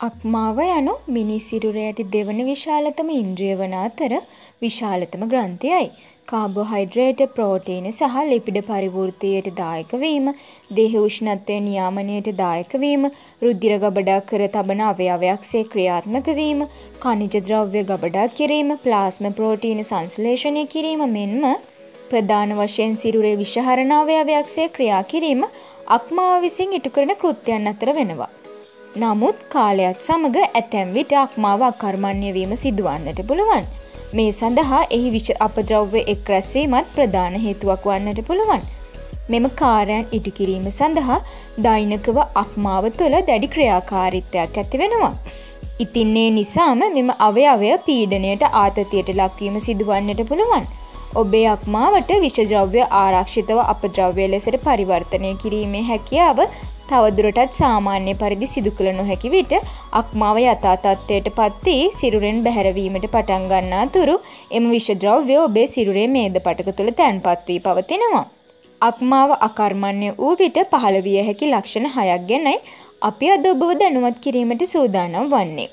අක්මාව යනු මිනිස් සිරුරේ ඇති දෙවන විශාලතම ඉන්ද්‍රිය වන අතර විශාලතම ග්‍රන්ථියයි. කාබෝහයිඩ්‍රේට්, ප්‍රෝටීන සහ ලිපිඩ පරිවෘද්ධියට දායක වීම, දේහ උෂ්ණත්වය නියාමනයට දායක වීම, රුධිර ගබඩා කර තබන අවයවයක්සේ ක්‍රියාත්මක වීම, ඛනිජ ද්‍රව්‍ය ගබඩා කිරීම, ප්ලාස්මා ප්‍රෝටීන සංශ්ලේෂණය කිරීම මෙන්ම ප්‍රධාන වශයෙන් සිරුරේ විෂහරණ අවයවයක්සේ ක්‍රියා කිරීම අක්මාව විසින් ඉටු කරන කෘත්‍යයන් අතර වෙනවා. නමුත් කාලයත් සමග ඇතැම් විට අක්මාව අකර්මණ්‍ය වීම සිදුවන්නට පුළුවන්. මේ සඳහා එහි විෂ අපද්‍රව්‍ය එක් රැස්වීමත් ප්‍රධාන හේතුවක් වන්නට පුළුවන්. මෙම කාර්යයන් ඉටු කිරීම සඳහා දෛනිකව අක්මාව තුළ දැඩි ක්‍රියාකාරීත්වයක් ඇති වෙනවා. ඉතින් ඒ නිසාම මෙම අවයවය පීඩනයට ආතතියට ලක්වීම සිදුවන්නට පුළුවන්. ඔබේ අක්මාවට විෂද්‍රව්‍ය ආරක්ෂිතව අපද්‍රව්‍ය ලෙසට පරිවර්තනය කිරීමේ හැකියාව තවදුරටත් සාමාන්‍ය පරිදි සිදු කළ නොහැකි විට අක්මාව යථා තත්ත්වයට පත් වී සිරුරෙන් බැහැරවීමට පටන් ගන්නා තුරු එම විෂද්‍රව්‍ය ඔබේ සිරුරේ මේද පටක තුළ තැන්පත් වී පවතිනවා. අක්මාව අකර්මණ්‍ය වූ විට පහළ විය හැකි ලක්ෂණ 6ක් ගැනයි අපි අද ඔබව දැනුවත් කිරීමට සූදානම් වන්නේ.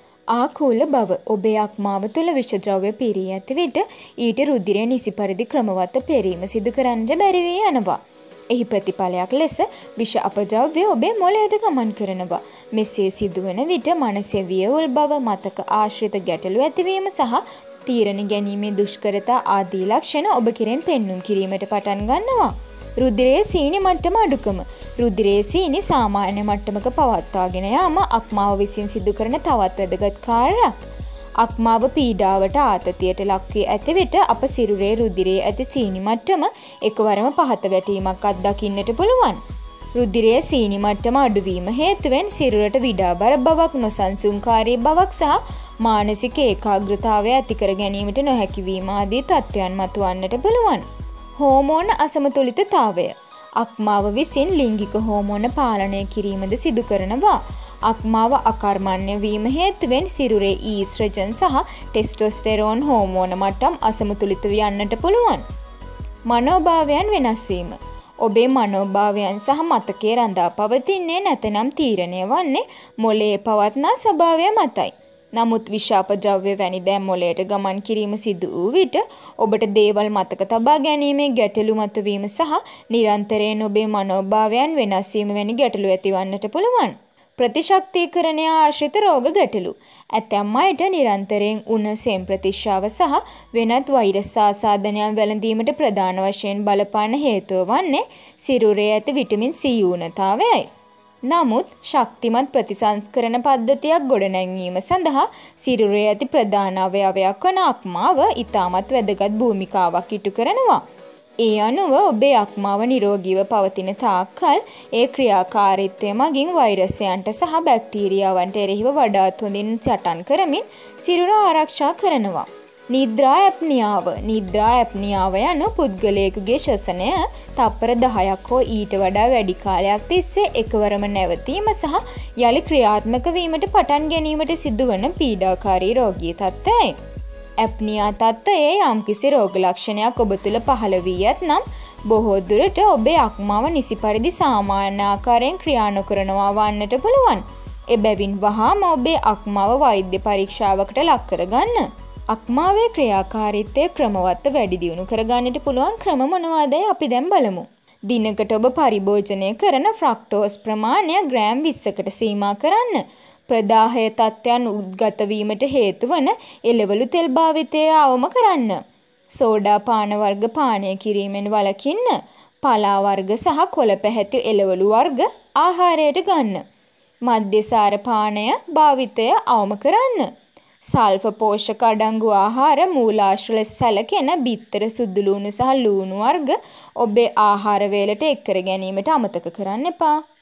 ආකූල බව. ඔබේ අක්මාව තුළ විෂද්‍රව්‍ය පිරී ඇති විට ඊට රුධිරය නිසි පරිදි ක්‍රමවත්ව පෙරීම සිදු කරන්නට බැරි වී යනවා. එහි ප්‍රතිඵලයක් ලෙස විෂ අපද්‍රව්‍ය ඔබේ මොළයට ගමන් කරනවා. මෙසේ සිදුවන විට මනසේ වියවුල් බව, මතක ආශ්‍රිත ගැටලු ඇතිවීම සහ තීරණ ගැනීමේ දුෂ්කරතා ආදී ලක්ෂණ ඔබ කෙරෙන් පෙන්눔 කිරීමට පටන් ගන්නවා. රුධිරයේ සීනි මට්ටම අඩුකම. රුධිරයේ සීනි සාමාන්‍ය මට්ටමක පවත්වාගෙන යාම අක්මාව විසින් සිදු කරන තවත් වැදගත් කාර්යයක්. අක්මාව පීඩාවට ආතතියට ලක් වී ඇති විට අප සිරුරේ රුධිරයේ ඇති සීනි මට්ටම එකවරම පහත වැටීමක් අත්දකින්නට පුළුවන්. රුධිරයේ සීනි මට්ටම අඩුවීම හේතුවෙන් සිරුරට විඩාබර බවක්, නොසන්සුන්කාරී බවක් සහ මානසික ඒකාග්‍රතාවය ඇති කර ගැනීමට නොහැකි වීම ආදී තත්ත්වයන් මතුවන්නට පුළුවන්. හෝමෝන අසමතුලිතතාවය. අක්මාව විසින් ලිංගික හෝමෝන පාලනය කිරීමද සිදු කරනවා. අක්මාව අකර්මණ්‍ය වීම හේතුවෙන් සිරුරේ ඊස්ට්‍රජන් සහ ටෙස්ටොස්ටෙරෝන් හෝමෝන මට්ටම් අසමතුලිත වන්නට පුළුවන්. මනෝභාවයන් වෙනස් වීම. ඔබේ මනෝභාවයන් සහ මතකයේ රඳා පවතින්නේ නැතනම් තීරණය වන්නේ මොළයේ පවත්නා ස්වභාවය මතයි. නමුත් විෂ අපද්‍රව්‍ය වැනි දෑ මොළයට ගමන් කිරීම සිදු වූ විට ඔබට දේවල් මතක තබා ගැනීමේ ගැටලු මතුවීම සහ නිරන්තරයෙන් ඔබේ මනෝභාවයන් වෙනස් වීම වැනි ගැටලු ඇතිවන්නට පුළුවන්. ප්‍රතිශක්තිකරණය ආශ්‍රිත රෝග ගැටලු. ඇතැම් අයට නිරන්තරයෙන් උණ, සෙම් ප්‍රතිශ්‍රාව සහ වෙනත් වෛරස් ආසාදනයන් වැළඳීමට ප්‍රධාන වශයෙන් බලපාන හේතුව වන්නේ සිරුරේ ඇති විටමින් C ඌනතාවයයි. නමුත් ශක්තිමත් ප්‍රතිසංස්කරණ පද්ධතියක් ගොඩනැංවීම සඳහා සිරුරේ ඇති ප්‍රධාන අවයවයක් වන අක්මාව ඉතාමත් වැදගත් භූමිකාවක් ඉටු කරනවා. ඒ අනුව ඔබේ අක්මාව නිරෝගීව පවතින තාක්කල් ඒ ක්‍රියාකාරීත්වය මගින් වෛරසයන්ට සහ බැක්ටීරියාවන්ට එරෙහිව වඩාත් හොඳින් සටන් කරමින් සිරුර ආරක්ෂා කරනවා. නිද්‍රා ඇප්නියාව. නිද්‍රා ඇප්නියාව යනු පුද්ගලයෙකුගේ ශ්වසනය තප්පර 10ක් හෝ ඊට වඩා වැඩි කාලයක් තිස්සේ එකවරම නැවතීම සහ යලි ක්‍රියාත්මක වීමට පටන් ගැනීමට සිදුවන පීඩාකාරී රෝගී තත්ත්වයයි. ඇප්නියා තත්ත්වයේ යම්කිසි රෝග ලක්ෂණයක් ඔබ තුළ පහළ වී ඇතනම් බොහෝ දුරට ඔබේ අක්මාව නිසි පරිදි සාමාන්‍ය ආකාරයෙන් ක්‍රියා නොකරනවා වන්නට පුළුවන්. එබැවින් වහාම ඔබේ අක්මාව වෛද්‍ය පරීක්ෂාවකට ලක් කරගන්න. අක්මාවේ ක්‍රියාකාරීත්වය ක්‍රමවත්ව වැඩි දියුණු කරගන්නට පුළුවන් ක්‍රම මොනවාදයි අපි දැන් බලමු. දිනකට ඔබ පරිභෝජනය කරන ෆ්‍රක්ටෝස් ප්‍රමාණය ග්‍රෑම් 20කට සීමා කරන්න. ප්‍රදාහය තත්ත්වයන් උද්ගත වීමට හේතු වන එළවලු තෙල් භාවිතය අවම කරන්න. සෝඩා පාන වර්ග පානය කිරීමෙන් වළකින්න. පලා වර්ග සහ කොළ පැහැති එළවලු වර්ග ආහාරයට ගන්න. මධ්‍යසාර පානය භාවිතය අවම කරන්න. සල්ෆ පෝෂක අඩංගු ආහාර මූලාශ්‍ර ලෙස සැලකෙන බිත්තර, සුදු ලූණු සහ ලූණු වර්ග ඔබේ ආහාර වේලට එක් කර ගැනීමට අමතක කරන්න එපා.